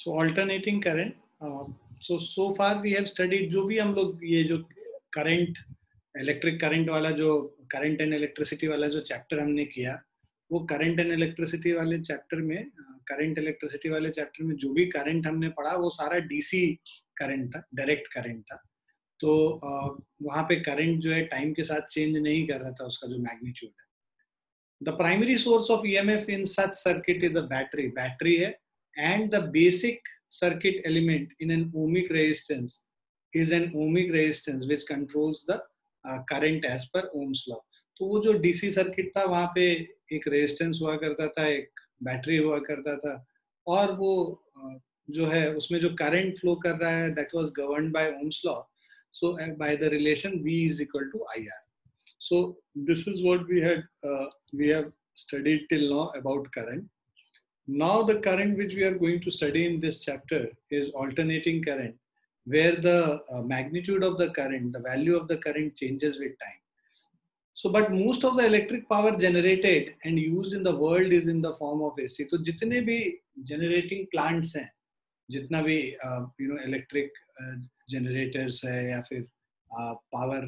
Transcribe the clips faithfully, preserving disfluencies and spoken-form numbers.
So alternating current. Uh, so so far we have studied जो भी हम लोग ये जो current इलेक्ट्रिक करंट वाला जो करंट एंड इलेक्ट्रिसिटी वाला जो चैप्टर हमने किया, वो करंट एंड इलेक्ट्रिसिटी वाले चैप्टर में करंट इलेक्ट्रिसिटी वाले चैप्टर में जो भी करंट हमने पढ़ा वो सारा डीसी करंट था, डायरेक्ट करंट था. तो वहां पे करंट जो है टाइम के साथ चेंज नहीं कर रहा था, उसका जो मैग्नीट्यूड है. The primary source of EMF in such circuit is a battery. Battery है and the basic circuit element in an ohmic resistance is an ohmic resistance which controls the current as per Ohm's law. तो वो जो DC circuit था वहां पे एक resistance हुआ करता था, एक बैटरी हुआ करता था, और वो uh, जो है उसमें जो करंट फ्लो कर रहा है that was governed by Ohm's law. So uh, by the relation V is equal to I R. So this is what we had uh, we have studied till now about current. Now the current which we are going to study in this chapter is alternating current, where the uh, magnitude of the current, the value of the current changes with time. So but most of the electric power generated and used in the world is in the form of A C. तो जितने भी generating plants हैं, जितना भी you know electric generators है या फिर power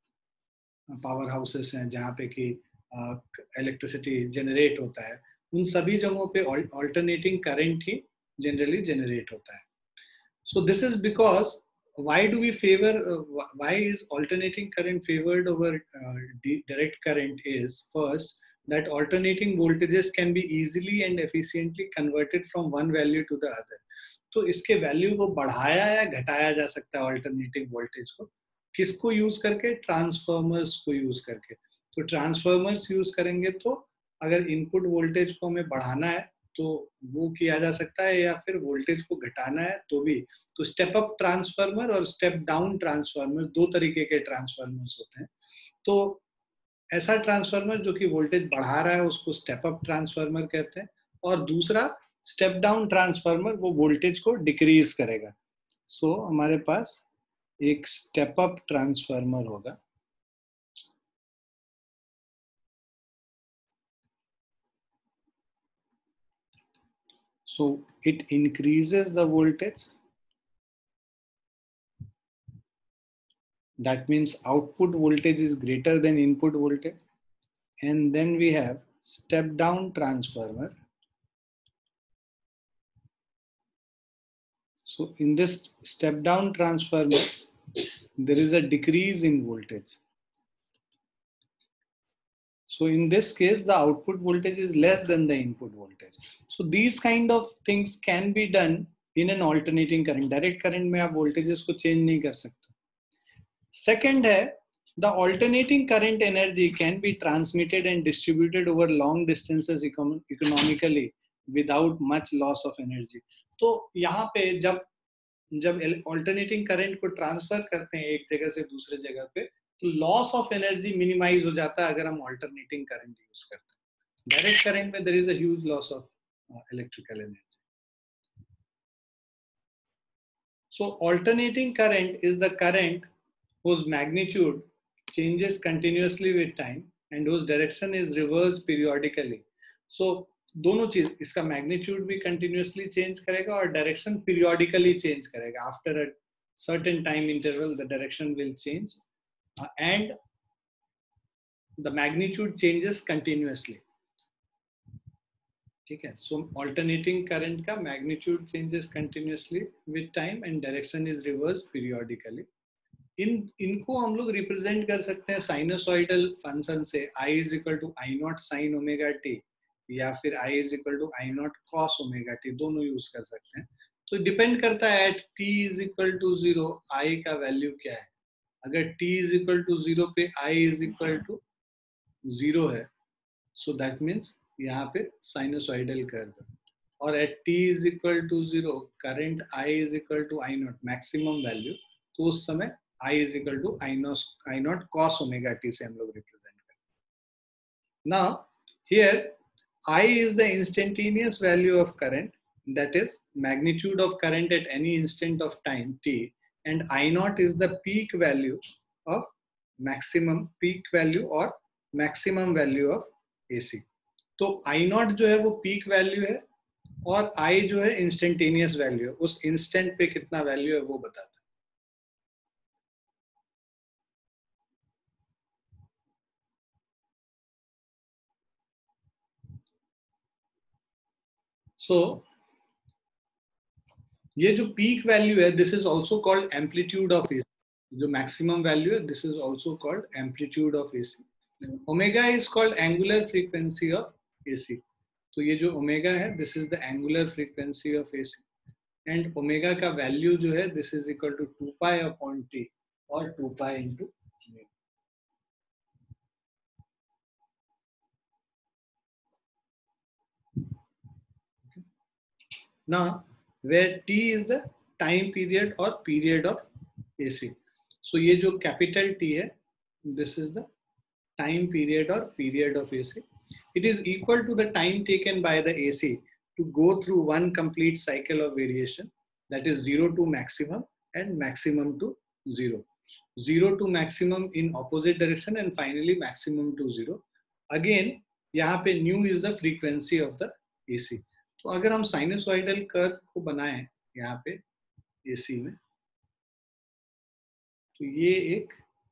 power houses हैं जहाँ पे कि इलेक्ट्रिसिटी जनरेट होता है, उन सभी जगहों पे ऑल्टरनेटिंग करंट ही जनरली जनरेट होता है. So this is because why do we favour, why is alternating current favoured over direct current is first that alternating voltages can be easily and efficiently converted from one value to the other. तो इसके value को बढ़ाया या घटाया जा सकता है alternating voltage को. किसको यूज करके? ट्रांसफॉर्मर्स को यूज करके. तो ट्रांसफॉर्मर्स यूज करेंगे तो अगर इनपुट वोल्टेज को हमें बढ़ाना है तो वो किया जा सकता है, या फिर वोल्टेज को घटाना है तो भी. तो स्टेप अप ट्रांसफार्मर और स्टेप डाउन ट्रांसफार्मर दो तरीके के ट्रांसफार्मर्स होते हैं. तो ऐसा ट्रांसफार्मर जो कि वोल्टेज बढ़ा रहा है उसको स्टेप अप ट्रांसफार्मर कहते हैं, और दूसरा स्टेप डाउन ट्रांसफार्मर वो वोल्टेज को डिक्रीज करेगा. सो so, हमारे पास एक स्टेप अप ट्रांसफार्मर होगा. So it increases the voltage. That means output voltage is greater than input voltage. And then we have step down transformer. So in this step down transformer, there is a decrease in voltage. So in this case, the output voltage is less than the input voltage. So these kind of things can be done in an alternating current. Direct current में आप voltages को change नहीं कर सकते. Second है, the alternating current energy can be transmitted and distributed over long distances economically without much loss of energy. तो यहाँ पे जब जब alternating current को transfer करते हैं एक जगह से दूसरे जगह पे, तो loss of energy minimize हो जाता है अगर हम alternating current use करते हैं. Direct current में there is a huge loss of uh, electrical energy. So alternating current is the current whose magnitude changes continuously with time and whose direction is reversed periodically. So दोनों चीज, इसका magnitude भी continuously change करेगा और direction periodically change करेगा. After a certain time interval, the direction will change uh, and the magnitude changes continuously. ठीक है. So alternating current का magnitude changes continuously with time and direction is reversed periodically. इन इनको हम लोग represent कर सकते हैं साइनसॉइडल फंक्शन से. I is equal to I naught sine omega t या फिर I is equal to I naught cos omega t, दोनों यूज कर सकते हैं. तो डिपेंड करता है at t is equal to zero I का वैल्यू क्या है. अगर t is equal to zero पे I is equal to zero है, सो दैट मीन्स यहाँ पे साइनसॉइडल कर्व. और at t is equal to zero current I is equal to I naught maximum value, तो उस समय I is equal to I naught, I naught cos omega t से हम लोग represent करते हैं. Now here I is the instantaneous value of current, that is magnitude of current at any instant of time t, and I naught is the peak value of maximum peak value or maximum value of A C. तो I naught जो है वो peak value है और आई जो है instantaneous value, उस instant पे कितना वैल्यू है वो बताता है। सो so, ये जो पीक वैल्यू है this is also called amplitude of AC, जो मैक्सिमम वैल्यू है this is also called amplitude of AC. Omega is called angular frequency of AC. तो ये जो ओमेगा है this is the angular frequency of AC, and omega का value जो है this is equal to two pi upon T और two pi into. Now, where t is the time period or period of A C. So ये जो capital T है, this is the time period or period of A C. It is equal to the time taken by the A C to go through one complete cycle of variation, that is zero to maximum and maximum to zero. Zero to maximum in opposite direction and finally maximum to zero. Again, यहाँ पे nu is the frequency of the A C. तो अगर हम sinusoidal curve को बनाएं यहाँ पे AC में, तो ये एक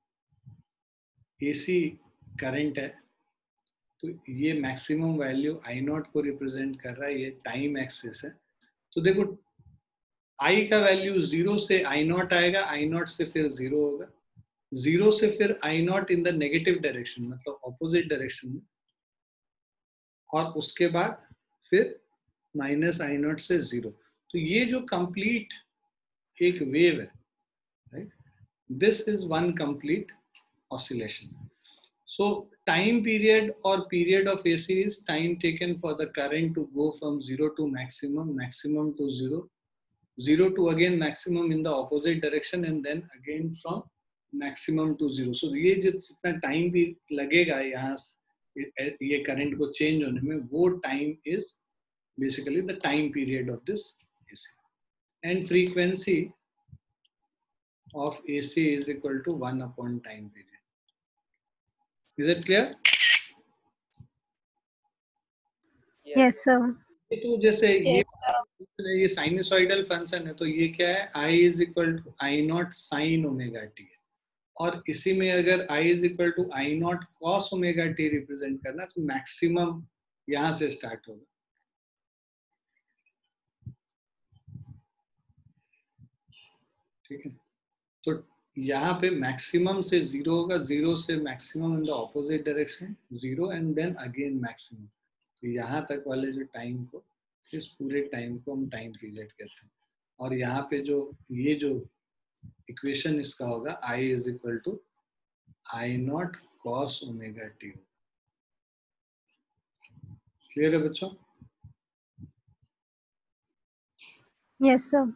एसी करंट है, तो ये मैक्सिमम वैल्यू आई नॉट को रिप्रेजेंट कर रहा है, ये टाइम एक्सिस है। तो देखो आई का वैल्यू जीरो से आई नॉट आएगा, आई नॉट से फिर जीरो होगा, जीरो से फिर I naught in the negative direction मतलब ऑपोजिट डायरेक्शन में, और उसके बाद फिर माइनस आई नॉट से जीरो। तो ये जो कंप्लीट एक वेव है, right, this is one complete oscillation. So time period और period of AC is time taken for the current to go from zero to maximum, maximum to zero, zero to again maximum in the opposite direction and then again from maximum to zero. So ये जो जितना time भी लगेगा यहाँ ये current को change होने में, वो time is basically the time period of this A C, and frequency of A C is equal to one upon time period. Is it clear? Yes sir. तो जैसे ये ये साइनसॉइडल फंक्शन है, तो ये क्या है, I is equal to I naught sin omega t है, और इसी में अगर I is equal to I naught cos omega t represent करना, तो मैक्सिमम यहाँ से स्टार्ट होगा। ठीक है, तो यहाँ पे मैक्सिमम से जीरो होगा, जीरो से maximum in the opposite direction zero and then again maximum. तो यहाँ तक वाले जो टाइम को, इस पूरे टाइम को हम टाइम पीरियड कहते हैं। और यहाँ पे जो ये जो इक्वेशन इसका होगा I is equal to I naught cos omega t. Clear है बच्चों? Yes sir.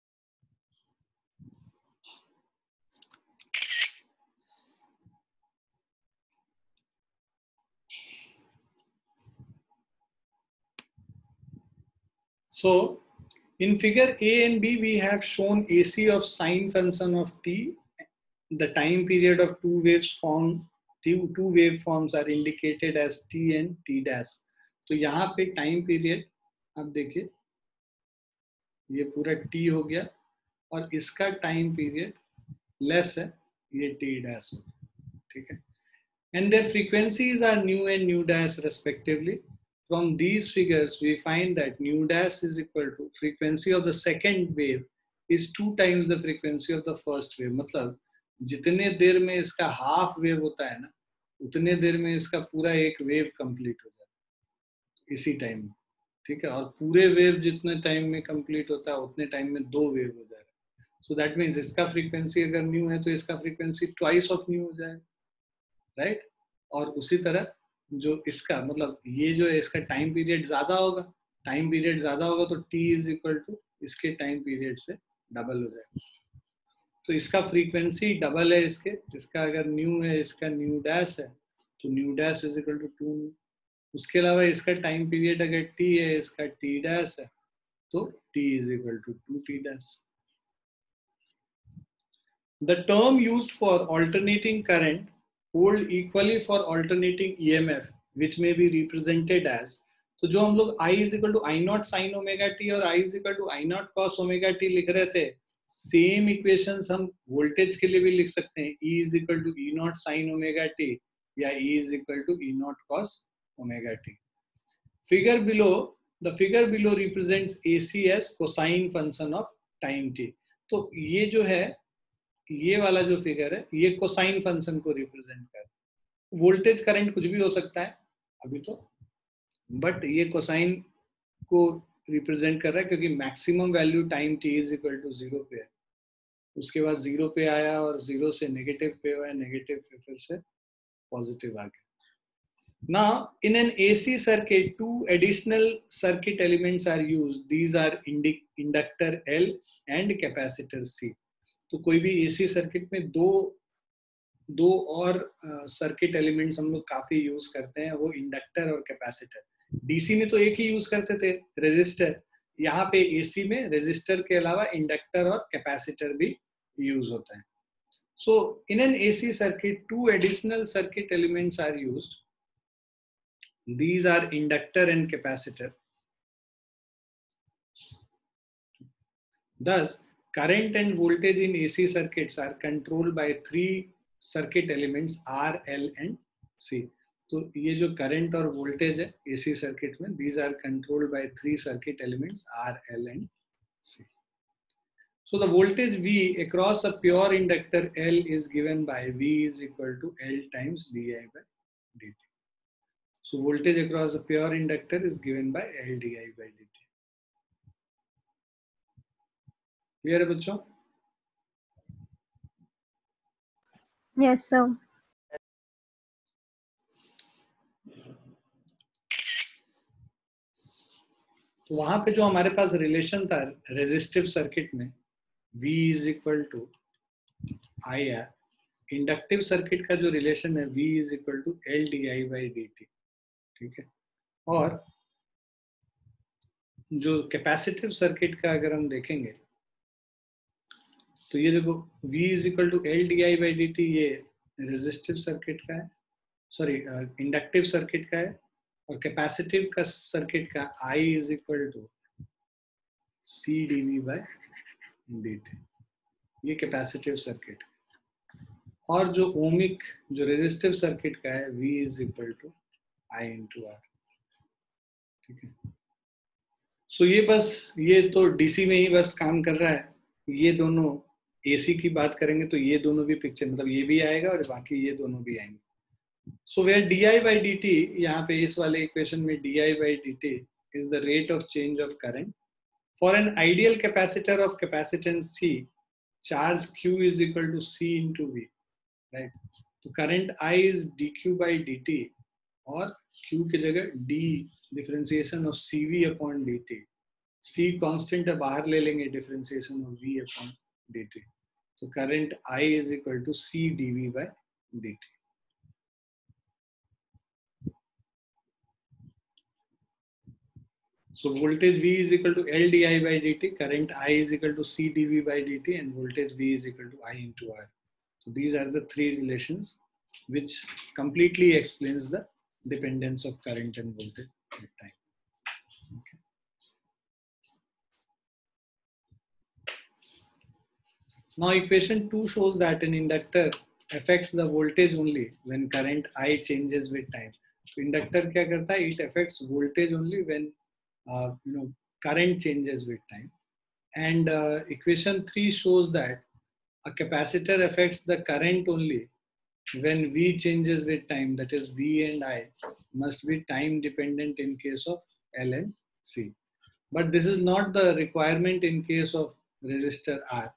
So in figure A and B we have shown A C of sine function of t. The time period of two waves form, two, two waveforms are indicated as t and t dash. तो यहाँ पे time period आप देखिए ये पूरा t हो गया और इसका टाइम पीरियड लेस है, ये t dash हो गया। ठीक है, and their frequencies are nu and nu dash respectively. From these figures we find that nu dash is equal to frequency of the second wave is two times the frequency of the first wave. मतलब जितने देर में इसका half wave होता है ना, उतने देर में इसका पूरा एक वेव कंप्लीट हो जाता है इसी टाइम में। ठीक है, और पूरे वेव जितने टाइम में कंप्लीट होता है उतने टाइम में दो वेव हो जाएगा। सो दैट मीन्स इसका फ्रीक्वेंसी अगर न्यू है तो इसका फ्रीक्वेंसी ट्वाइस ऑफ न्यू हो जाएगा, राइट। और उसी तरह जो इसका मतलब ये जो है इसका टाइम पीरियड ज्यादा होगा, टाइम पीरियड ज्यादा होगा तो t इज इक्वल टू इसके टाइम पीरियड से डबल हो जाएगा। तो इसका फ्रीक्वेंसी डबल है इसके, इसका अगर न्यू है इसका न्यू डैश है तो nu dash is equal to two nu. उसके अलावा इसका टाइम पीरियड अगर t है इसका t डैश है तो t is equal to two t dash. The term used for alternating current hold equally for alternating E M F, which may be represented as तो जो हम लोग I is equal to I naught sine omega t और I is equal to I naught cos omega t लिख रहे थे, same equations हम voltage के लिए भी लिख सकते हैं. E is equal to E naught sine omega t या E is equal to E naught cos omega t. Figure below, the figure below represents A C as cosine function of time t. तो ये जो है, ये वाला जो figure है, ये कोसाइन फंक्शन को रिप्रेजेंट कर. वोल्टेज करंट कुछ भी हो सकता है अभी तो, बट ये कोसाइन को रिप्रेजेंट कर रहा है क्योंकि maximum value time t is equal to zero पे है. उसके बाद जीरो पे आया और जीरो से नेगेटिव पे हुआ, नेगेटिव पे फिर से पॉजिटिव आ गया. Now, in an A C circuit, two additional circuit elements are used. These are inductor L and capacitor C. तो कोई भी A C सर्किट में दो दो और सर्किट uh, एलिमेंट्स हम लोग काफी यूज करते हैं, वो इंडक्टर और कैपेसिटर. डीसी में तो एक ही यूज करते थे, रेजिस्टर. यहाँ पे एसी में रेजिस्टर के अलावा इंडक्टर और कैपेसिटर भी यूज होता है. So in an AC circuit two additional circuit elements are used. These are inductor and capacitor. Thus, current and voltage in A C circuits are controlled by three circuit elements R, L and C. तो ये जो current और voltage है A C circuit में, these are controlled by three circuit elements R, L and C. So the voltage V across a pure inductor L is given by V is equal to L times di by dt. So voltage across a pure inductor is given by L di by dt. Clear है बच्चों? Yes, sir. तो वहां पे जो हमारे पास relation था resistive circuit में, V is equal to I R. Inductive circuit का जो रिलेशन है V is equal to L di by dt. ठीक है. और जो कैपेसिटिव सर्किट का अगर हम देखेंगे तो ये देखो V is equal to L di by dt, ये रेजिस्टिव सर्किट का है, सॉरी इंडक्टिव सर्किट का है. और कैपेसिटिव का सर्किट का I is equal to C dV by dt. ये कैपेसिटिव सर्किट. और जो ओमिक जो रेजिस्टिव सर्किट का है V is equal to I into R. ठीक है. सो so ये बस, ये तो डीसी में ही बस काम कर रहा है. ये दोनों एसी की बात करेंगे तो ये दोनों भी पिक्चर, मतलब ये भी आएगा और बाकी ये दोनों भी आएंगे. So where d I by D t, यहाँ पे इस वाले इक्वेशन में d I by D T is the rate of change of current for an ideal capacitor of capacitance C. Charge Q is equal to C into V, right? तो current I is dQ by dt और Q की जगह D differentiation of C V upon dt. C constant है, बाहर ले लेंगे, differentiation of V upon dt. तो current I is equal to C dV by dt. So voltage V is equal to L di by dt, current I is equal to C dV by dt, and voltage V is equal to I into R. So these are the three relations which completely explains the dependence of current and voltage at time. Okay. Now equation two shows that an inductor affects the voltage only when current I changes with time. So inductor क्या करता है? It affects voltage only when uh, you know current changes with time. And uh, equation three shows that a capacitor affects the current only when V changes with time. That is, V and I must be time dependent in case of L and C. But this is not the requirement in case of resistor R.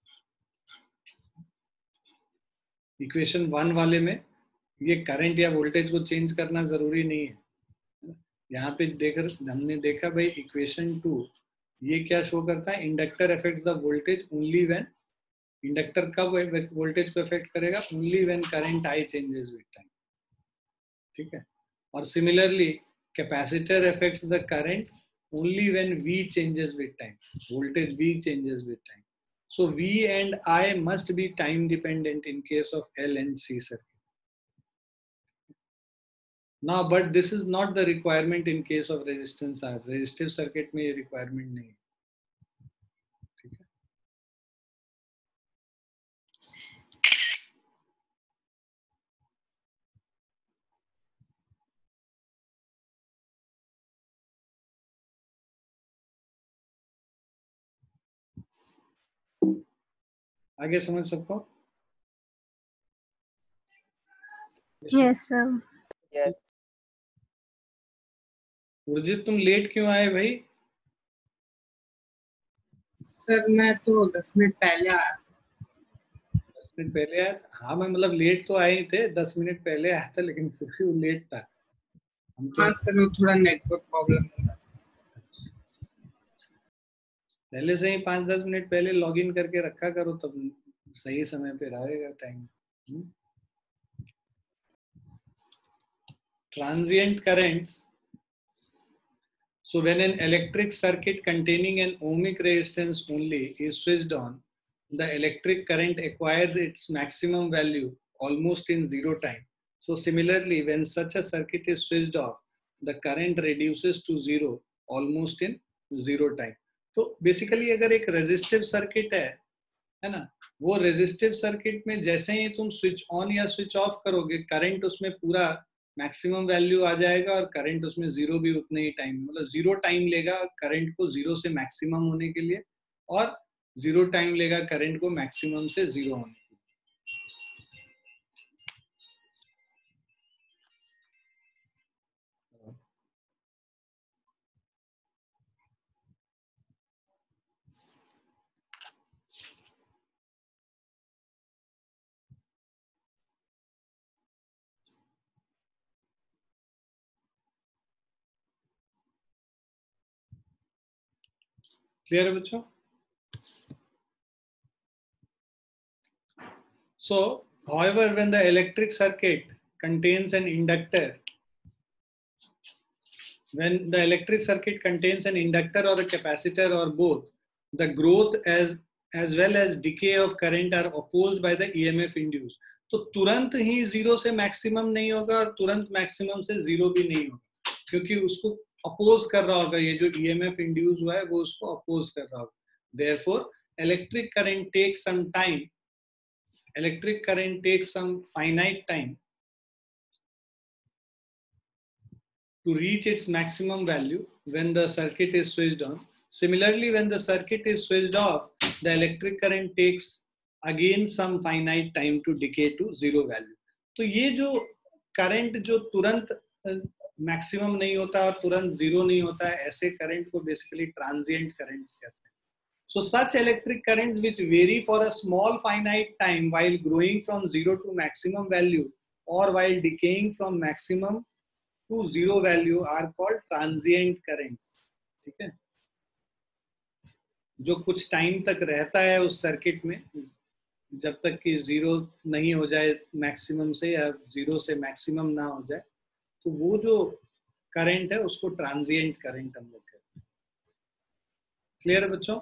Equation one वाले में ये current या voltage को change करना जरूरी नहीं है. यहाँ पे देख हमने देखा भाई इक्वेशन टू ये क्या शो करता है? Inductor affects the voltage only when. Inductor कब वोल्टेज को अफेक्ट करेगा? Only when current I changes with time. ठीक है. और similarly capacitor affects the current only when V changes with time. Voltage V changes with time. So V and I must be time dependent in case of L and C circuit. Now, but this is not the requirement in case of resistance R. Resistive circuit में ये requirement नहीं है. ठीक है. आगे समझ सकते हो? Yes, sir. Yes. उर्जित तुम लेट क्यों आए भाई? सर मैं तो दस मिनट पहले आया. दस मिनट पहले आया था? हाँ मैं मतलब लेट तो आए ही थे, दस मिनट पहले आया था, लेकिन फिर भी वो लेट था. हम तो हाँ सर वो थोड़ा नेटवर्क प्रॉब्लम हो रहा था. पहले से ही पाँच दस मिनट पहले लॉग इन करके रखा करो, तब सही समय पे रहेगा time. Transient currents. So when an electric circuit containing an ohmic resistance only is switched on, the electric current acquires its maximum value almost in zero time. So similarly, when such a circuit is switched off, the current reduces to zero almost in zero time. तो basically अगर एक resistive circuit है, है ना, वो resistive circuit में जैसे ही तुम switch on या switch off करोगे, current उसमें पूरा मैक्सिमम वैल्यू आ जाएगा और करंट उसमें जीरो भी उतने ही टाइम, मतलब जीरो टाइम लेगा करंट को जीरो से मैक्सिमम होने के लिए, और जीरो टाइम लेगा करंट को मैक्सिमम से जीरो होने के लिए. क्लियर है बच्चों? So, however, when the electric circuit contains an inductor, when the electric circuit contains an inductor or a capacitor or both, the growth as as well as decay of current are opposed by the E M F induced. तो तुरंत ही zero से maximum नहीं होगा और तुरंत maximum से zero भी नहीं होगा, क्योंकि उसको अपोज कर रहा होगा, ये जो E M F इंड्यूस हुआ है वो उसको अपोज कर रहा होगा. Therefore, electric current takes some time. Electric current takes some finite time to reach its maximum value when the circuit is switched on. Similarly, when the circuit is switched off, the electric current takes again some finite time to decay to zero value. तो ये जो current जो तुरंत maximum नहीं होता और तुरंत zero नहीं होता है, ऐसे करंट को बेसिकली ट्रांजिएंट करंट्स कहते हैं. So such electric currents which vary for a small finite time while growing from zero to maximum value or while decaying from maximum to zero value are called transient currents. ठीक है, जो कुछ time तक रहता है उस circuit में, जब तक कि जीरो नहीं हो जाए मैक्सिमम से या जीरो से मैक्सिमम ना हो जाए, तो वो जो करंट है उसको ट्रांजिएंट करंट हम लोग कहते हैं. क्लियर है बच्चों?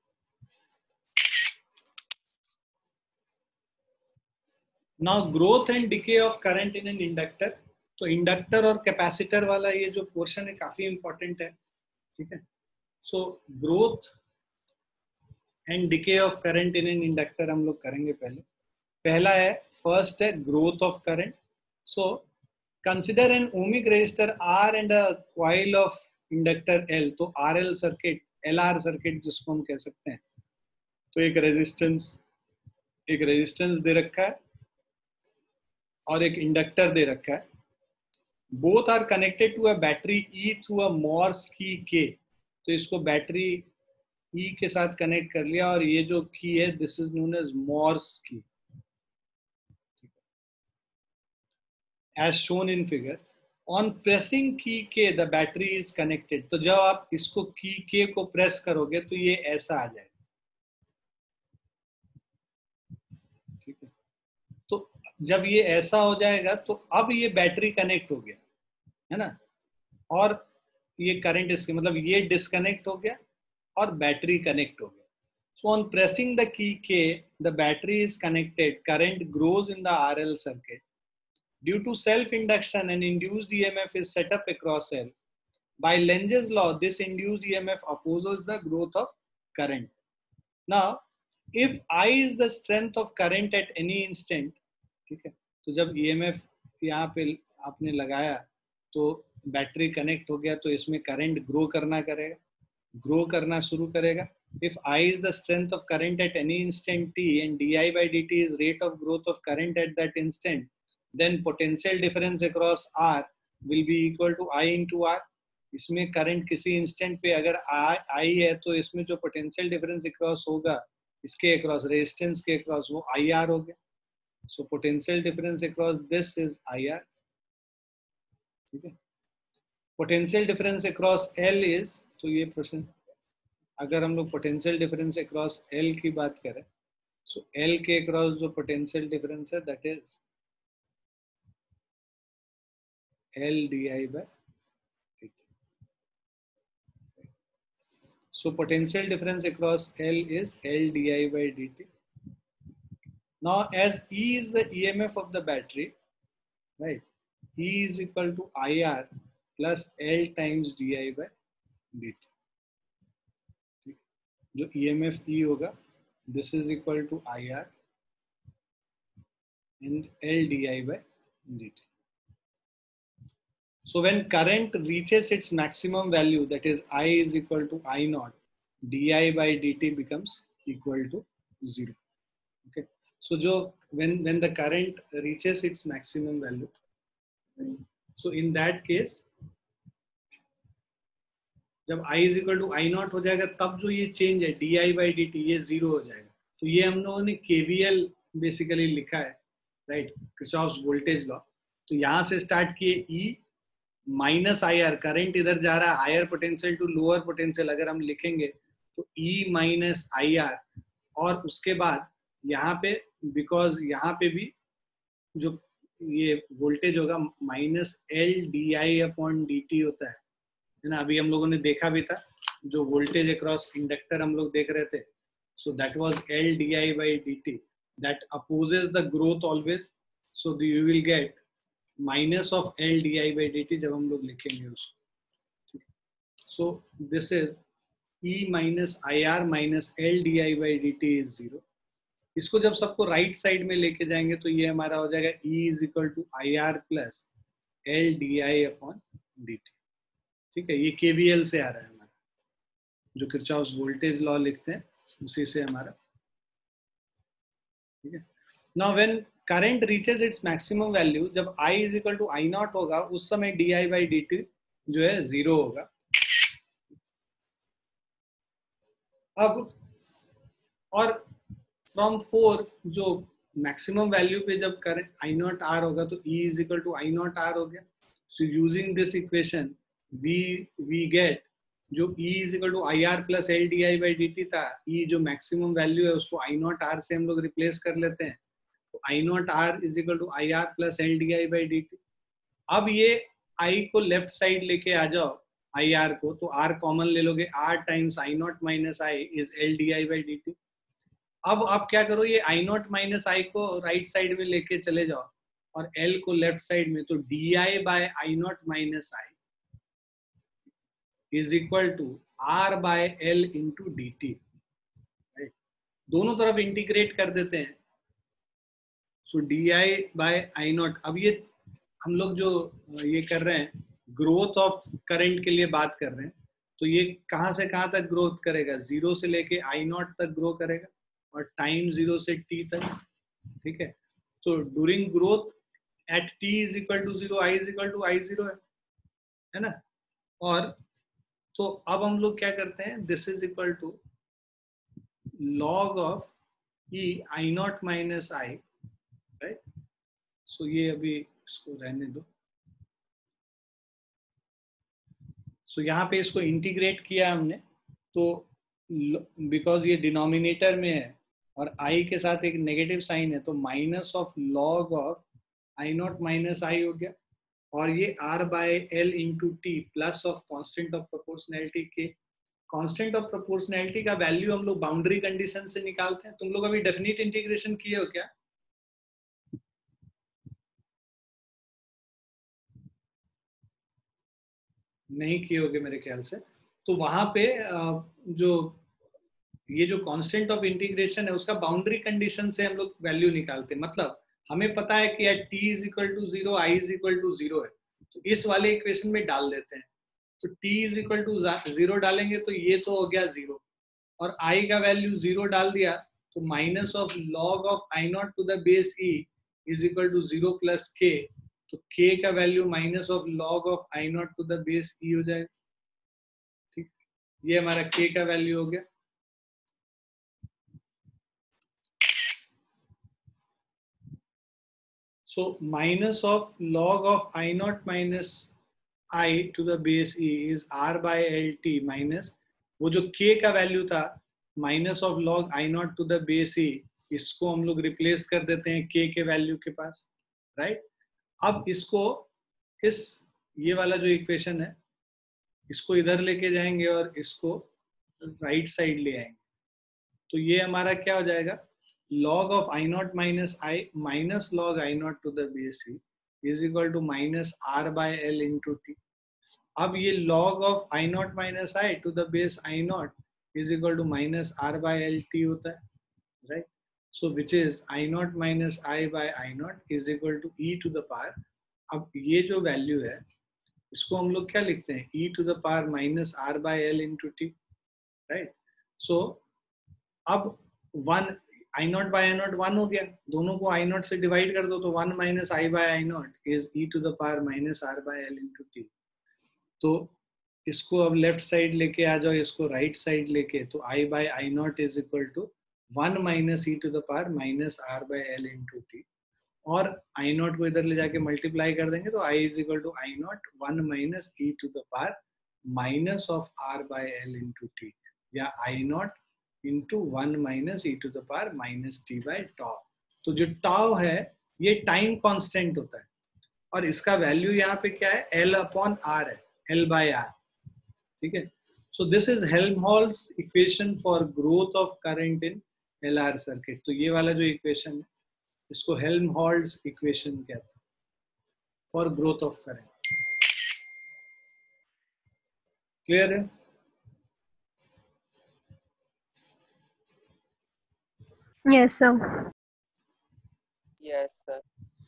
Now growth and decay of current in an inductor. तो इंडक्टर और कैपेसिटर वाला ये जो पोर्शन है काफी इंपॉर्टेंट है. ठीक है, so growth and decay of current in an inductor हम लोग करेंगे. पहले पहला है, फर्स्ट है growth of current. So consider an ohmic resistor R and a coil of inductor L. तो R L circuit, L R circuit जिसको हम कह सकते हैं. तो एक रेजिस्टेंस एक रेजिस्टेंस दे रखा है और एक इंडक्टर दे रखा है. Both are connected to a battery E through a Morse key K. तो इसको बैटरी ई के साथ कनेक्ट कर लिया और ये जो की है this is known as Morse key, as shown in figure. On pressing key K the battery is connected. तो जब आप इसको की के को प्रेस करोगे तो ये ऐसा आ जाएगा. ठीक है, तो जब ये ऐसा हो जाएगा तो अब ये बैटरी कनेक्ट हो गया है ना, और ये करंट इसके मतलब ये डिस्कनेक्ट हो गया और बैटरी कनेक्ट हो गया. So on pressing the key K the battery is connected, current grows in the RL circuit Due to self-induction, an induced E M F is set up across L. By Lenz's law, this induced E M F opposes the growth of current. Now, if I is the strength of current at any instant, ठीक है, तो जब E M F यहाँ पे आपने लगाया तो battery connect हो गया, तो इसमें करंट ग्रो करना करेगा ग्रो करना शुरू करेगा. If I is the strength of current at any instant t and di by dt is rate of growth of current at that instant, then potential difference across R will be equal to I into R. इसमें current किसी instant पे अगर I, I है तो इसमें जो potential difference across होगा इसके अक्रॉस रेजिस्टेंस के अक्रॉस वो I R हो गया. So potential difference across this is I R. ठीक है. Potential difference across L is, तो ये प्रश्न अगर हम लोग पोटेंशियल डिफरेंस अक्रॉस L की बात करें, सो L के अक्रॉस जो पोटेंशियल डिफरेंस है that is L di by dt. So potential difference across L is L di by dt. Now as E is the E M F of the battery, right, E is equal to I R plus L times di by dt. जो E M F E होगा, this is equal to I R and L di by dt. So when current reaches its maximum value, that is I is equal to I naught, di by dt becomes equal to zero. Okay. So jo, when when the current reaches its maximum value, so in that case, जब I is equal to I naught हो जाएगा तब जो ये change है di by dt ये zero हो जाएगा. तो ये हम लोगों ने K V L basically लिखा है, right? Kirchhoff's voltage law. तो यहाँ से start किए E minus I R, current इधर जा रहा है higher potential to lower potential, अगर हम लिखेंगे तो E माइनस आई आर, और उसके बाद यहाँ पे बिकॉज यहाँ पे भी जो ये वोल्टेज होगा minus L D I upon D T होता है, है ना. अभी हम लोगों ने देखा भी था जो वोल्टेज अक्रॉस इंडक्टर हम लोग देख रहे थे, so that was L D I by D T that opposes the growth always. So you will get minus of L D I by D T जब हम लोग लिखेंगे उसको. So this is E minus I R minus L D I by D T is zero. इसको जब सबको right right side में लेके जाएंगे तो ये हमारा हो जाएगा E is equal to I R plus L D I upon D T. ठीक है, ये के वी एल से आ रहा है हमारा, जो किरचॉफ्स वोल्टेज लॉ लिखते हैं उसी से हमारा. ठीक है. Now when current reaches its maximum value, जब I is equal to I naught होगा उस समय D I by D T जो है जीरो होगा. अब और फ्रॉम फोर जो मैक्सिमम वैल्यू पे जब करंट आई नॉट आर होगा तो E is equal to I naught R हो गया. So using this equation we we get जो E is equal to I R plus L D I by D T था, E जो maximum value है उसको आई naught are से हम लोग रिप्लेस कर लेते हैं. I naught R is equal to I R plus L D I by D T. अब ये I को लेफ्ट साइड लेके आ जाओ, आई आर को, तो R कॉमन ले लोगे, R times I naught minus I is L D I by D T. अब आप क्या करो, ये आई नॉट माइनस आई को राइट साइड में लेके चले जाओ और L को लेफ्ट साइड में, तो D I by I naught minus I is equal to R by L into D T. दोनों तरफ इंटीग्रेट कर देते हैं. So D I by I naught. अब ये हम लोग जो ये कर रहे हैं ग्रोथ ऑफ करंट के लिए बात कर रहे हैं, तो ये कहां से कहां तक ग्रोथ करेगा, जीरो से लेके आई नॉट तक ग्रो करेगा और टाइम जीरो से टी तक. ठीक है. तो during growth at T is equal to zero, I is equal to I zero है, है ना. और तो अब हम लोग क्या करते हैं, this is equal to log of E I naught minus I, right. सो ये अभी इसको रहने दो. सो so, यहाँ पे इसको इंटीग्रेट किया हमने, तो बिकॉज ये डिनोमिनेटर में है और आई के साथ एक नेगेटिव साइन है, तो minus of log of I naught minus I हो गया, और ये R by L into T plus of constant of proportionality K. Constant of proportionality का वैल्यू हम लोग बाउंड्री कंडीशन से निकालते हैं. तुम लोग अभी डेफिनेट इंटीग्रेशन किए हो क्या? नहीं किए होगे मेरे ख्याल से। तो वहां पे जो ये जो कांस्टेंट ऑफ इंटीग्रेशन है उसका बाउंड्री कंडीशन से हम लोग वैल्यू निकालते हैं। मतलब हमें पता है कि at t is equal to zero, I is equal to zero है, तो इस वाले इक्वेशन में डाल देते हैं। तो t is equal to zero डालेंगे तो ये तो हो गया जीरो, और i का वैल्यू जीरो डाल दिया तो minus of log of I naught to the base e is equal to zero plus K, तो k का value minus of log of I naught to the base e हो जाएगा। ठीक, ये हमारा k का वैल्यू हो गया। So minus of log of I naught minus I to the base e is r by lt minus वो जो k का वैल्यू था minus of log I naught to the base e, इसको हम लोग रिप्लेस कर देते हैं k के वैल्यू के पास, राइट। अब इसको इस ये वाला जो इक्वेशन है इसको इधर लेके जाएंगे और इसको राइट साइड ले आएंगे, तो ये हमारा क्या हो जाएगा, log of I naught minus I minus log I naught to the base e is equal to minus r by L into t। अब ये log of I naught minus I to the base I naught is equal to minus r by L t होता है, right? So which is I naught minus I by I naught is equal to e to the power। अब ये जो value है इसको हम लोग क्या लिखते हैं, e to the power minus r by L into t, right? So अब one I naught by I naught one हो गया, दोनों को आई नॉट से डिवाइड कर दो तो one minus I by I naught is E to the power minus R by L into T. तो इसको अब लेफ्ट साइड लेके आ जाओ, इसको राइट right साइड लेके, तो I by I naught is equal to one minus E to the power minus R by L into T, और I naught को इधर ले जाके मल्टीप्लाई कर देंगे तो I is equal to I naught one minus E to the power minus of R by L into T, या I naught into one minus E to the power minus T by tau. तो जो टॉ है ये time constant होता है, और इसका value यहाँ पे क्या है, एल अपॉन आर है, एल बाई आर, ठीक है। So this is Helmholtz equation for growth of current in L R circuit. तो ये वाला जो इक्वेशन है इसको हेल्महोल्ट्ज इक्वेशन कहते हैं for growth of current. Clear है? Yes, sir. Yes, sir.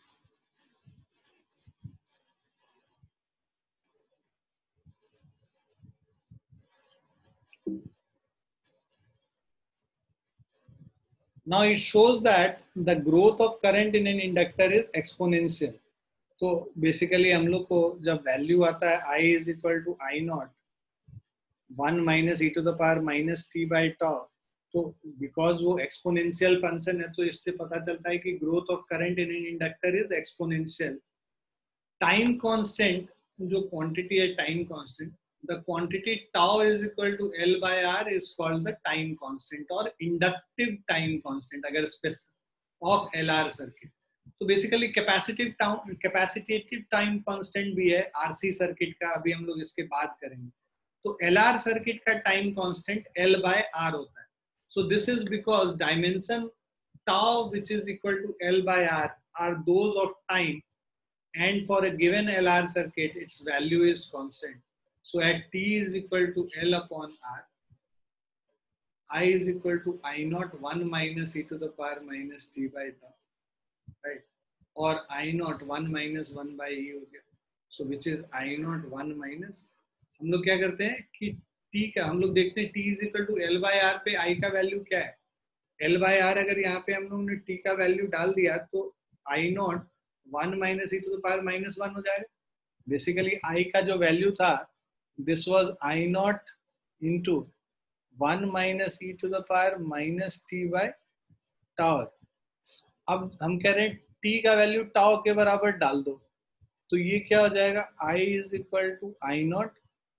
Now it shows that the growth of current in an inductor is exponential। तो बेसिकली हम लोग को जब वैल्यू आता है I is equal to I naught one minus E to the power minus T by tau, तो because वो exponential function है तो इससे पता चलता है कि growth of current in an inductor is exponential. Time constant जो क्वांटिटी है time constant, the quantity tau is equal to L by R is called the time constant और इंडक्टिव टाइम कांस्टेंट अगर specific of L R circuit. तो basically capacitive time capacitative time constant भी है RC circuit का, अभी हम लोग इसके बात करेंगे। तो एल आर सर्किट का time constant L by R होता है। So this is because dimension tau which is equal to L by R are those of time, and for a given L R circuit its value is constant. So at t is equal to L upon R, I is equal to I naught one minus e to the power minus t by tau, right? Or I naught one minus one by e हो गया। So which is I naught one minus, हम लोग क्या करते हैं कि t का हम लोग देखते हैं t is equal to L by R पे i का वैल्यू क्या है, एल बाई आर अगर यहाँ पे हम लोग ने t का वैल्यू डाल दिया तो I naught one minus E to the power minus one हो जाएगा। बेसिकली i का जो वैल्यू था this was I naught into one minus E to the power minus T by tau. अब हम कह रहे हैं t का वैल्यू टाउ के बराबर डाल दो, तो ये क्या हो जाएगा, i is equal to I naught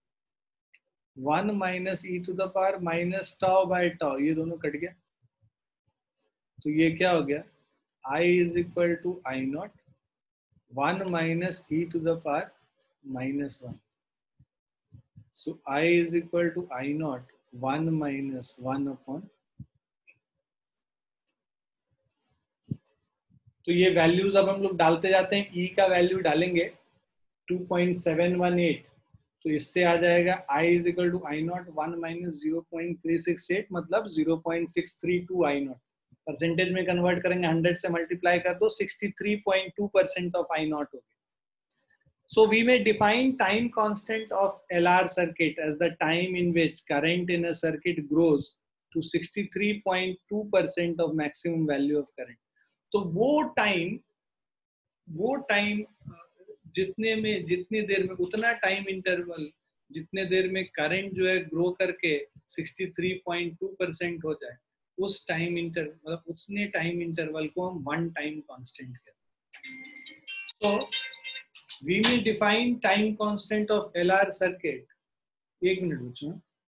one minus E to the power minus tau by tau, ये दोनों कट गया तो ये क्या हो गया, i is equal to I naught one minus E to the power minus one. So i is equal to I naught one minus one upon, तो ये वैल्यूज अब हम लोग डालते जाते हैं। e का वैल्यू डालेंगे two point seven one eight तो इससे आ जाएगा I is equal to I naught one minus zero point three six eight, मतलब zero point six three two I naught. Percentage में कन्वर्ट करेंगे, हंड्रेड से मल्टीप्लाई कर दो, sixty three point two percent of I naught हो गया। So we may define time constant of L R circuit as the time in which current in a circuit grows to sixty-three point two percent of maximum value of current. तो वो time वो time जितने में जितनी देर में उतना time interval जितने देर में करंट जो है ग्रो करके sixty three point two percent हो जाए, उस टाइम इंटर मतलब उतने टाइम इंटरवल को हम वन टाइम कांस्टेंट कहते हैं। तो we may define time constant of L R circuit. एक मिनट बच्चों।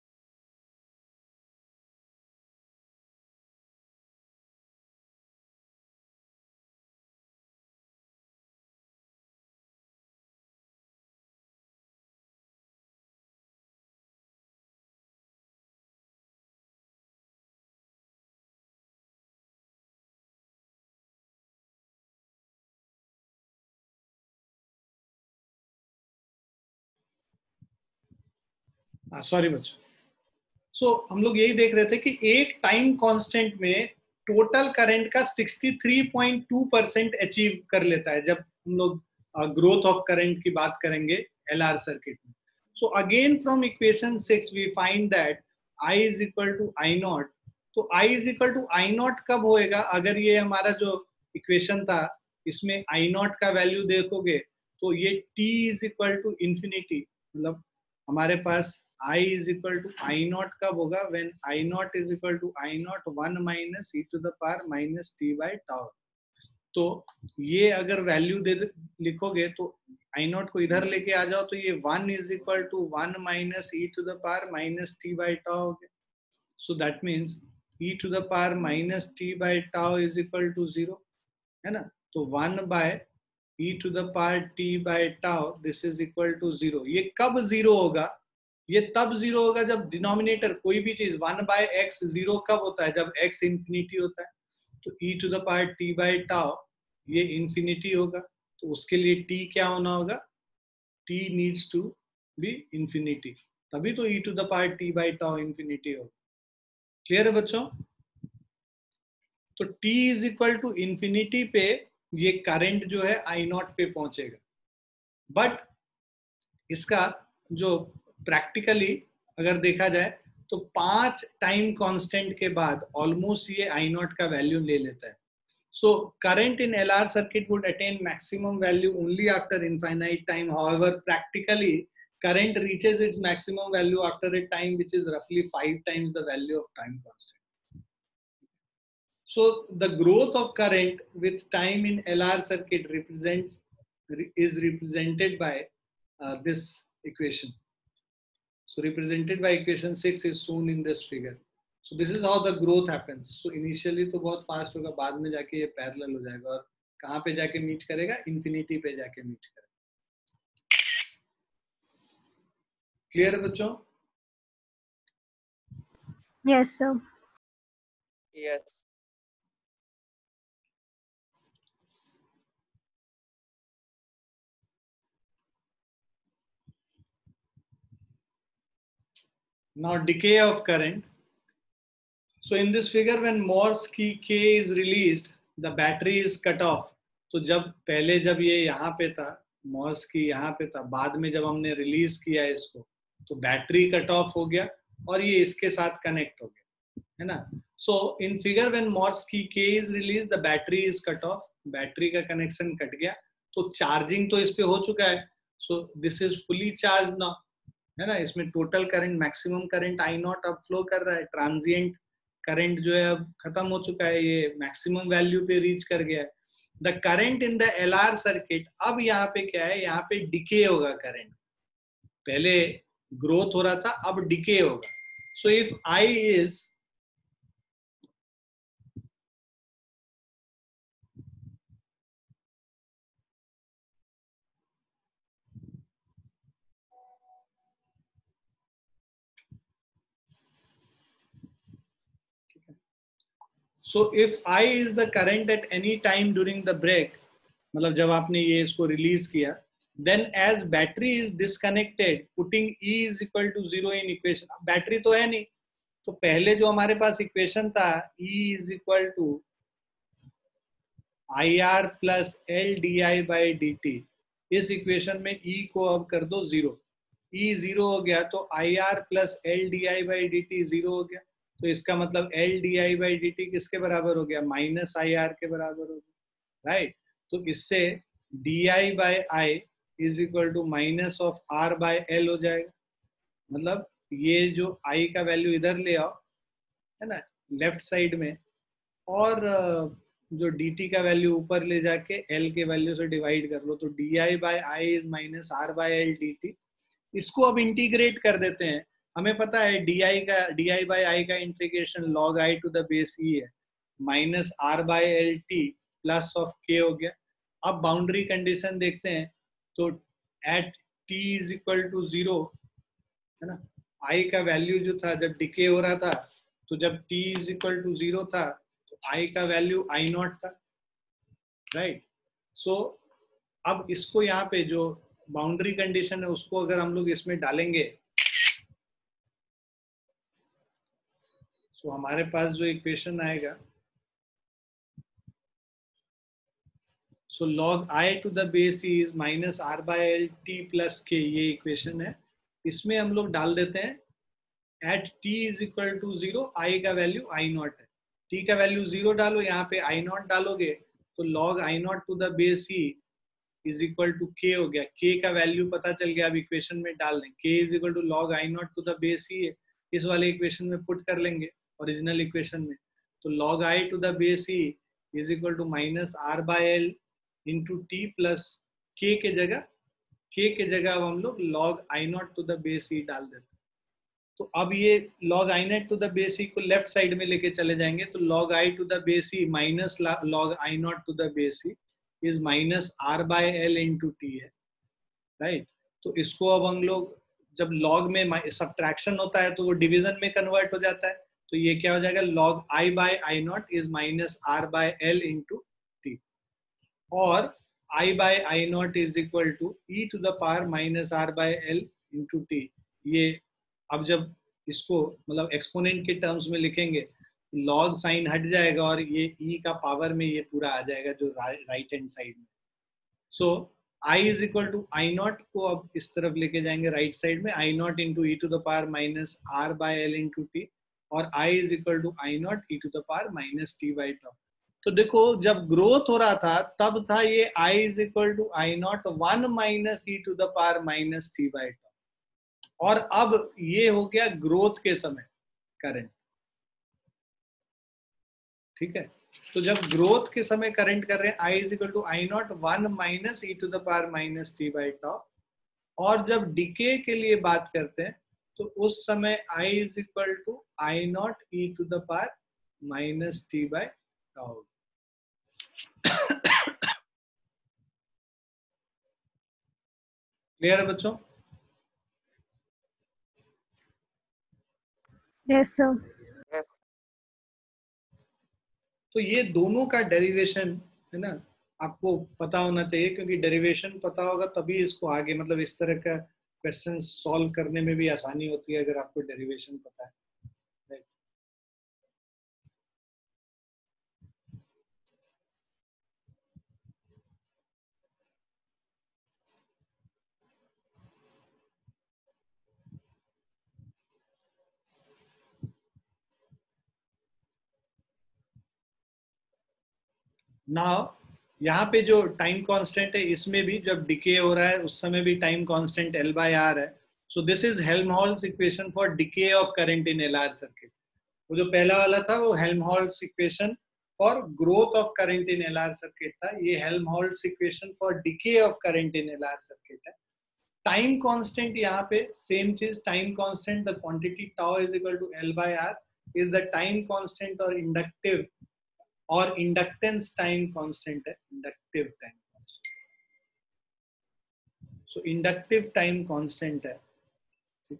सॉरी बच्चों। सो so, हम लोग यही देख रहे थे कि एक टाइम कांस्टेंट में टोटल करंट का sixty three point two percent achieve कर लेता है जब हम लोग ग्रोथ ऑफ करंट की बात करेंगे एलआर सर्किट में। So again from equation six we find that I is equal to I naught. तो I is equal to I naught कब होएगा? अगर ये हमारा जो इक्वेशन था इसमें आई नॉट का वैल्यू देखोगे तो ये T is equal to infinity, मतलब हमारे पास I is equal to I naught कब होगा? When I naught is equal to I naught one minus e to the power minus t by tau। तो ये अगर वैल्यू दे लिखोगे तो I naught को इधर लेके आ जाओ तो ये one is equal to one minus e to the power minus t by tau हो गया। So that means e to the power minus t by tau is equal to zero, है ना? तो one by e to the power t by tau this is equal to zero। ये कब zero होगा? ये तब जीरो होगा जब डिनोमिनेटर कोई भी चीज वन बाय एक्स जीरो कब होता है? जब एक्स इंफिनिटी होता है। तो e to the power t by tau ये इंफिनिटी होगा, तो उसके लिए t क्या होना होगा? t needs to be infinity, तभी तो e to the power t by tau infinity होगा। क्लियर है बच्चों? तो t is equal to infinity पे ये करंट जो है आई नॉट पे पहुंचेगा। बट इसका जो प्रैक्टिकली अगर देखा जाए तो पांच टाइम कांस्टेंट के बाद ऑलमोस्ट ये आई नॉट का वैल्यू ले लेता है। So current in LR circuit would attain maximum value only after infinite time. However practically current reaches its maximum value after a time which is रफली five times the value of time constant. So the growth of current with time in LR circuit represents is represented by uh, this equation. So represented by equation six is shown in this figure. So this is how the growth happens. So initially तो बहुत fast होगा, बाद में जाके ये parallel हो जाएगा और कहाँ पे जाके meet करेगा? Infinity पे जाके meet करेगा। Clear है बच्चों? Yes, sir. Yes. Now decay of current. So in this figure when Morse key K is released, the battery is cut off. तो जब पहले जब ये यहाँ पे था, Morse की यहाँ पे था, बाद में जब हमने रिलीज किया इसको तो बैटरी कट ऑफ हो गया और ये इसके साथ कनेक्ट हो गया, है ना? So in figure when Morse key K is released, the battery is cut off. Battery का कनेक्शन कट गया तो चार्जिंग तो इस पे हो चुका है। So this is fully charged now, है ना? इसमें total current maximum current I naught अब फ्लो कर रहा है। ट्रांजिएंट करंट जो है अब खत्म हो चुका है, ये मैक्सिमम वैल्यू पे रीच कर गया है। The current in the LR circuit, अब यहाँ पे क्या है? यहाँ पे डिके होगा करंट। पहले ग्रोथ हो रहा था, अब डिके होगा। So if I is So if I is the current at any time during the break, मतलब जब आपने ये इसको रिलीज किया then as battery is disconnected, putting E is equal to zero in equation. बैटरी तो है नहीं, तो पहले जो हमारे पास इक्वेशन था E is equal to I R plus L D I by D T, इस इक्वेशन में E को अब कर दो जीरो, E जीरो हो गया तो I R plus L D I by D T zero हो गया, तो इसका मतलब L D I by D T किसके बराबर हो गया, माइनस आई आर के बराबर हो गया, राइट। तो इससे D I by I is equal to minus of R by L हो जाएगा, मतलब ये जो आई का वैल्यू इधर ले आओ, है ना, लेफ्ट साइड में, और जो dt का वैल्यू ऊपर ले जाके l के वैल्यू से डिवाइड कर लो, तो di by I is minus R by L D T. इसको अब इंटीग्रेट कर देते हैं, हमें पता है di का di बाय आई का integration log i to the base e है, minus R by L T plus of k हो गया। अब बाउंड्री कंडीशन देखते हैं, तो at t is equal to zero, है ना, i का वैल्यू जो था जब डिके हो रहा था, तो जब t is equal to zero था तो i का वैल्यू आई नॉट था, राइट। सो अब इसको यहाँ पे जो बाउंड्री कंडीशन है उसको अगर हम लोग इसमें डालेंगे, तो हमारे पास जो इक्वेशन आएगा, so log i to the base e is minus R by L T plus K, ये इक्वेशन है। इसमें हम लोग डाल देते हैं at t is equal to zero, i का वैल्यू आई नॉट है, t का वैल्यू जीरो डालो, यहाँ पे आई नॉट डालोगे तो log i naught to the base e is equal to k हो गया, k का वैल्यू पता चल गया, अब इक्वेशन में डाल दें, k is equal to log i naught to the base e है, इस वाले इक्वेशन में पुट कर लेंगे ओरिजिनल इक्वेशन में, तो log i to the base e is equal to minus R by L into T plus K के जगह के के जगह अब हम लोग log i naught to the base e डाल देते हैं। तो अब ये log i naught to the base e को लेफ्ट साइड में लेके चले जाएंगे, तो log i to the base e minus log i naught to the base e is minus R by L into t है, राइट। तो इसको अब हम लोग जब log में सब्ट्रैक्शन होता है तो वो डिवीजन में कन्वर्ट हो जाता है, तो ये क्या हो जाएगा, log i by I naught is minus R by L into T, और i by I naught is equal to e to the power minus R by L into T. ये अब जब इसको मतलब एक्सपोनेंट के टर्म्स में लिखेंगे, log sign हट जाएगा और ये e का पावर में ये पूरा आ जाएगा जो राइट हैंड साइड में। So i is equal to I naught को अब इस तरफ लेके जाएंगे राइट साइड में, I naught into E to the power minus R by L into T, और i is equal to I naught E to the power minus T by tau. तो देखो जब ग्रोथ हो रहा था तब था ये i is equal to I naught one minus E to the power minus T by tau, और अब ये हो गया ग्रोथ के समय करंट, ठीक है। तो जब ग्रोथ के समय करंट कर रहे हैं i is equal to I naught one minus E to the power minus T by tau, और जब डिके के लिए बात करते हैं तो उस समय i is equal to I naught E to the power minus T by tau. Clear है बच्चों? Yes, sir. Yes. तो ये दोनों का डेरिवेशन है ना आपको पता होना चाहिए, क्योंकि डेरिवेशन पता होगा तभी इसको आगे मतलब इस तरह का क्वेश्चन सॉल्व करने में भी आसानी होती है अगर आपको डेरिवेशन पता है। नाउ यहाँ पे जो टाइम कांस्टेंट है इसमें भी जब डिके हो रहा है उस समय भी time constant L by R है। So this is Helmholtz equation for decay of current in L R circuit. वो जो पहला वाला था वो Helmholtz equation for growth of current in L R circuit था, ये Helmholtz equation for decay of current in L R circuit है। Time constant यहाँ पे सेम चीज, time constant the quantity tau is equal to L by R is the time constant और inductive और inductance time constant है, inductive time constant. So inductive time constant है, ठीक।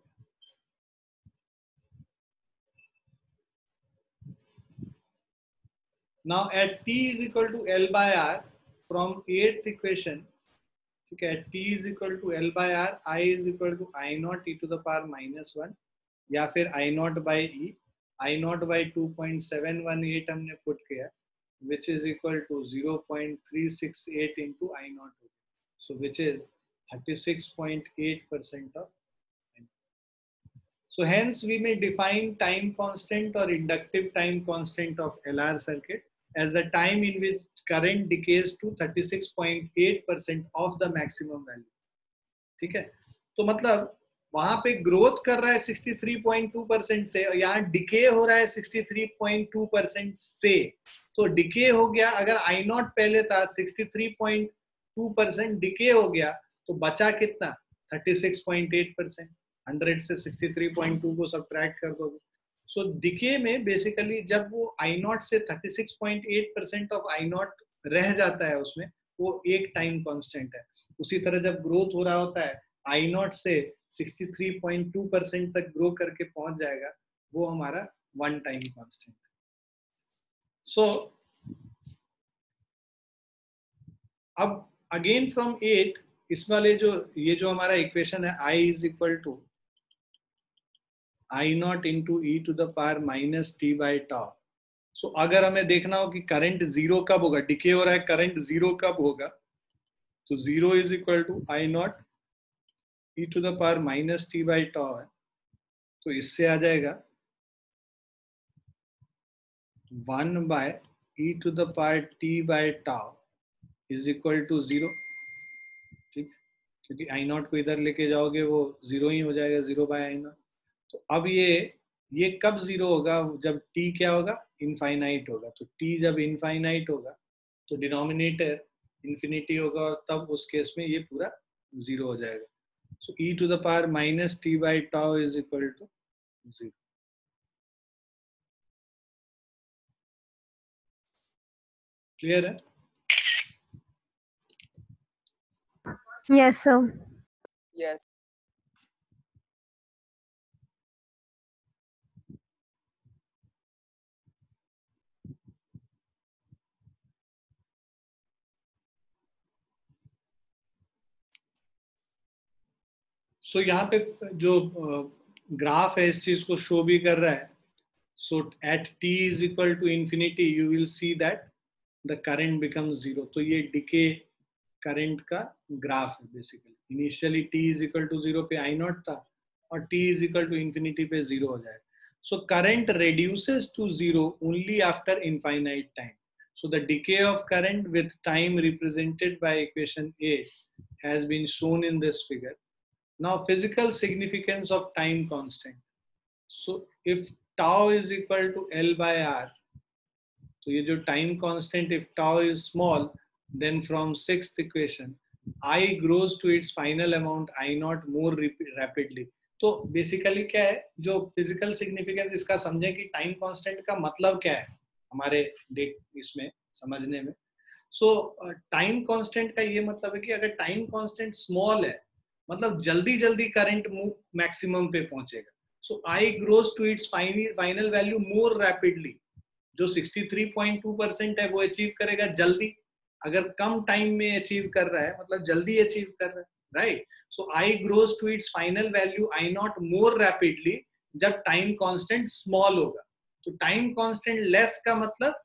Now at t is equal to L by R from eighth equation, ठीक है, t is equal to L by R, i is equal to I naught E to the power minus one, या फिर I naught by E, I naught by two point seven one eight हमने put किया, which is equal to zero point three six eight into I naught, so which is thirty-six point eight percent of. So hence we may define time constant or inductive time constant of L R circuit as the time in which current decays to thirty-six point eight percent of the maximum value. ठीक है, तो मतलब वहां पे growth कर रहा है तिरेसठ पॉइंट टू परसेंट से, और यहाँ डिके हो रहा है तिरेसठ पॉइंट टू परसेंट से, तो डिके हो गया, अगर आई नॉट पहले था तिरेसठ पॉइंट टू परसेंट डिके हो गया, तो बचा कितना छत्तीस पॉइंट आठ परसेंट, हंड्रेड से तिरेसठ पॉइंट टू को सब्ट्रैक्ट कर दोगे। सो डिके में बेसिकली जब वो आई नॉट से छत्तीस पॉइंट आठ परसेंट ऑफ आई नॉट रह जाता है उसमें, वो एक टाइम कांस्टेंट है। उसी तरह जब ग्रोथ हो रहा होता है आई नॉट से तिरेसठ पॉइंट टू परसेंट तक ग्रो करके पहुंच जाएगा, वो हमारा वन टाइम कांस्टेंट है। सो अब अगेन फ्रॉम एट, इस वाले जो ये जो हमारा इक्वेशन है I is equal to I naught into E to the power minus T by tau. So अगर हमें देखना हो कि करंट जीरो कब होगा, डिके हो रहा है, करंट जीरो कब होगा, तो zero is equal to I naught E to the power minus T by tau है, तो इससे आ जाएगा one by E to the power T by tau is equal to zero. ठीक, क्योंकि आई नॉट को इधर लेके जाओगे वो जीरो ही हो जाएगा, जीरो बाय आई नॉट। तो अब ये ये कब जीरो होगा, जब t क्या होगा, इनफाइनाइट होगा। तो t जब इनफाइनाइट होगा तो डिनोमिनेटर इन्फिनिटी होगा, और तब उस केस में ये पूरा जीरो हो जाएगा। So e to the power minus T by tau is equal to zero. Clear है? Yes, sir. Yes. So so, यहाँ पे जो ग्राफ है इस चीज को शो भी कर रहा है। So at t is equal to infinity you will see that the current becomes zero. तो ये डिके करंट का ग्राफ है basically. Initially t is equal to zero पे आई नॉट था, और t is equal to infinity पे zero हो जाएगा। So current reduces to zero only after infinite time. So the decay of current with time represented by equation eight has been shown in this figure. Now physical significance of time constant. So if tau is equal to L by R, तो ये जो time constant, if tau is small, then from sixth equation I grows to its final amount I naught more rapidly. तो basically क्या है, जो physical significance इसका समझे कि टाइम कांस्टेंट का मतलब क्या है हमारे डेट इसमें समझने में। सो टाइम कांस्टेंट का ये मतलब है कि अगर टाइम कांस्टेंट स्मॉल है, मतलब जल्दी जल्दी करंट मैक्सिमम पे पहुंचेगा। So I grows to its final value more rapidly. जो तिरेसठ पॉइंट टू परसेंट है वो अचीव करेगा जल्दी, अगर कम टाइम में अचीव कर रहा है मतलब जल्दी अचीव कर रहा है, right. So I grows to its final value I naught more rapidly जब टाइम कांस्टेंट स्मॉल होगा। तो टाइम कांस्टेंट लेस का मतलब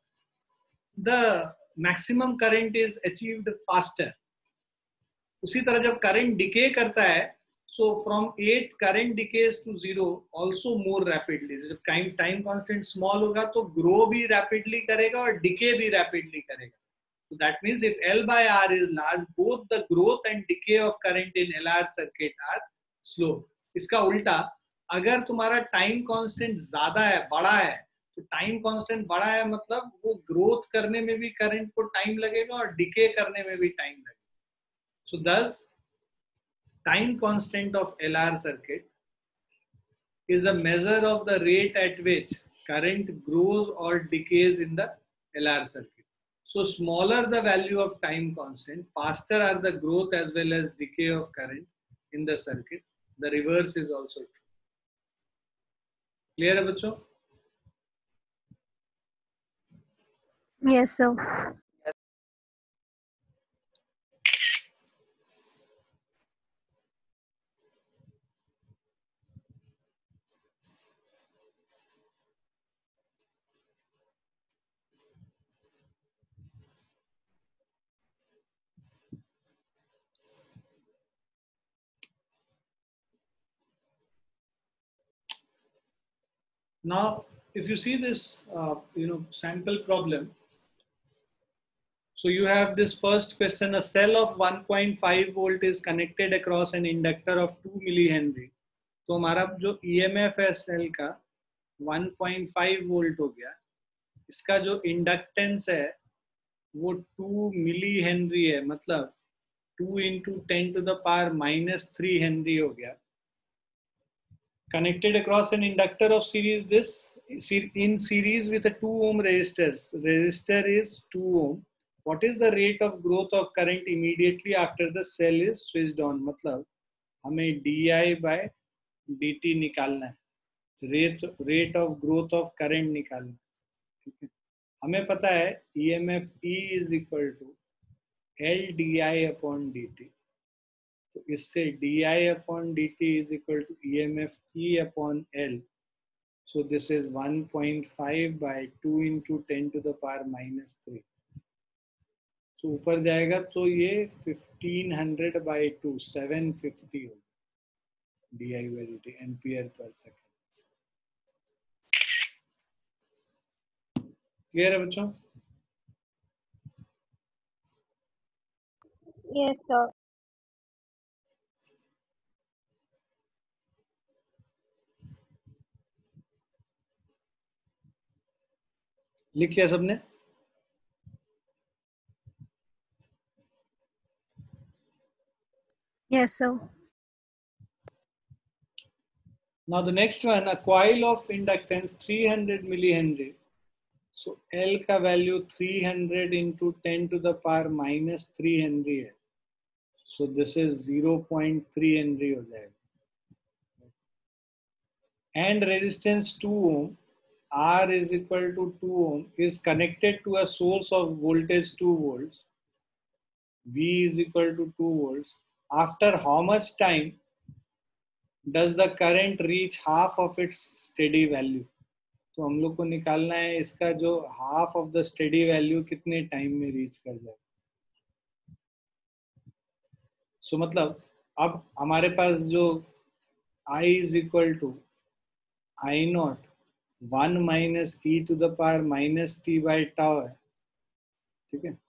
the maximum current is achieved faster. उसी तरह जब करंट डिके करता है, so from at current decays to zero also more rapidly. जब टाइम टाइम कांस्टेंट स्मॉल होगा तो ग्रो भी रैपिडली करेगा और डिके भी रैपिडली करेगा। So that means if L by R is large, both the growth and decay of current in L R circuit are slow. इसका उल्टा, अगर तुम्हारा टाइम कांस्टेंट ज्यादा है, बड़ा है, तो टाइम कांस्टेंट बड़ा है मतलब वो ग्रोथ करने में भी करंट को टाइम लगेगा और डिके करने में भी टाइम लगेगा। So thus, time constant of L R circuit is a measure of the rate at which current grows or decays in the L R circuit. So smaller the value of time constant, faster are the growth as well as decay of current in the circuit. The reverse is also true. Clear है बच्चों? Yes, sir. Now, if you see this, uh, you know, sample problem. So you have this first question: a cell of one point five volt is connected across an inductor of two millihenry. तो हमारा जो E M F है cell का one point five volt हो गया. इसका जो inductance है वो two मिली हेनरी है, मतलब two into ten to the power minus three henry हो गया. Connected across an inductor of series, this in series with a two ohm resistors. Resistor is two ohm. What is the rate of growth of current immediately after the cell is switched on? मतलब हमें di by dt निकालना है, rate rate of growth of current निकालना है. ठीक है, हमें पता है E M F E is equal to L di upon dt. तो इससे di upon dt is equal to E M F E upon L. So this is one point five by two into ten to the power minus three. So ऊपर जाएगा तो ये fifteen hundred by two, seven fifty होगा di by dt ampere पर second. Clear है बच्चों? Yes, sir. लिख लिया सबने? Yes, sir. Now the next one, a coil of inductance three hundred millihenry. So L का value three hundred into ten to the power minus three henry है. So this is zero point three henry हो जाएगा. And resistance two ohm, R is equal to two ohm, is connected to a source of voltage two volts. V is equal to two volts. After how much time does the current reach half of its steady value? तो हम लोग को निकालना है इसका जो half of the steady value कितने time में रीच कर जाए. सो so, मतलब अब हमारे पास जो I is equal to I naught one minus e to the power minus t by tau है. ठीक है,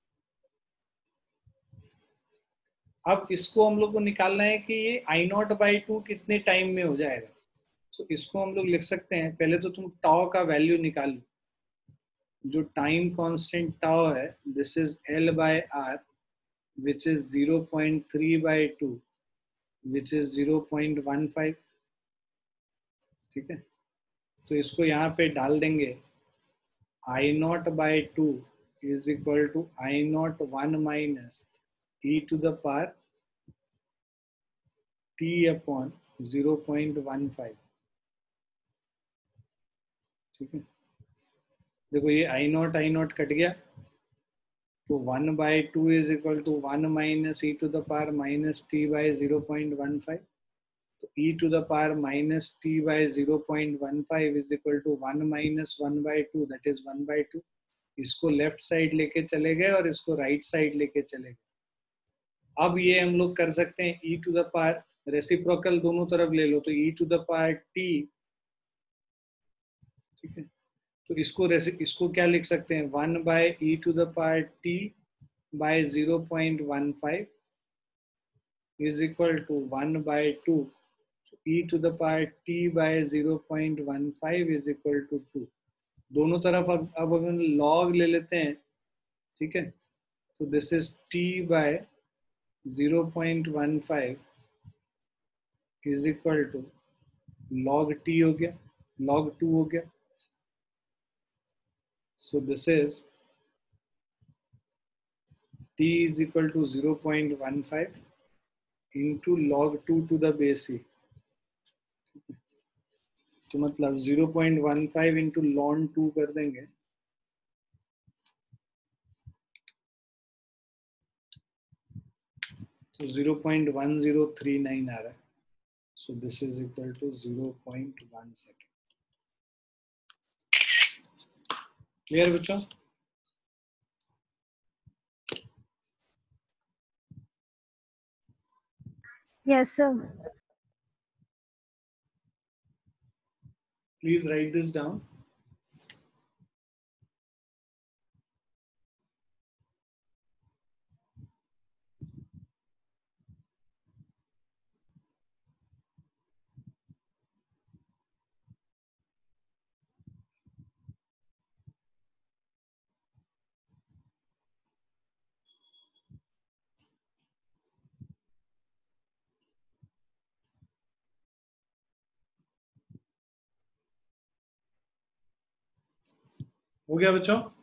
अब इसको हम लोग को निकालना है कि ये I naught by two कितने टाइम में हो जाएगा. सो so, इसको हम लोग लिख सकते हैं, पहले तो तुम टाउ का वैल्यू निकालो. जो टाइम कांस्टेंट टाउ है, this is L by R which is zero point three by two which is zero point one five. ठीक है, तो इसको यहाँ पे डाल देंगे. I naught by two is equal to I naught one minus e to the power t upon zero point one five. ठीक है, देखो ये I naught I naught cut गया, तो one by two is equal to one minus e to the power minus t by zero point one five. तो e to the power minus t by zero point one five is equal to one minus one by two, that is one by two. इसको left side लेके चले गए और इसको right side लेके चले गए. अब ये हम लोग कर सकते हैं e to the power reciprocal दोनों तरफ ले लो, तो e to the power t. ठीक है, तो इसको इसको क्या लिख सकते हैं, one by e to the power t by zero point one five is equal to one by two. So e to the power t by zero point one five is equal to two. दोनों तरफ अब अब अगर log ले लेते हैं, ठीक है, तो this is t by zero point one five is equal to log t हो गया, log two हो गया. So this is t is equal to zero point one five into log two to the base e. तो मतलब zero point one five into ln two कर देंगे, तो zero point one zero three nine आ रहा है. So this is equal to zero point one second. Clear बच्चों? Yes, sir. Please write this down. हो गया बच्चों?